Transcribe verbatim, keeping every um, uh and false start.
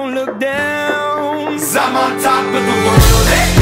don't look down, 'cause I'm on top of the world. Hey!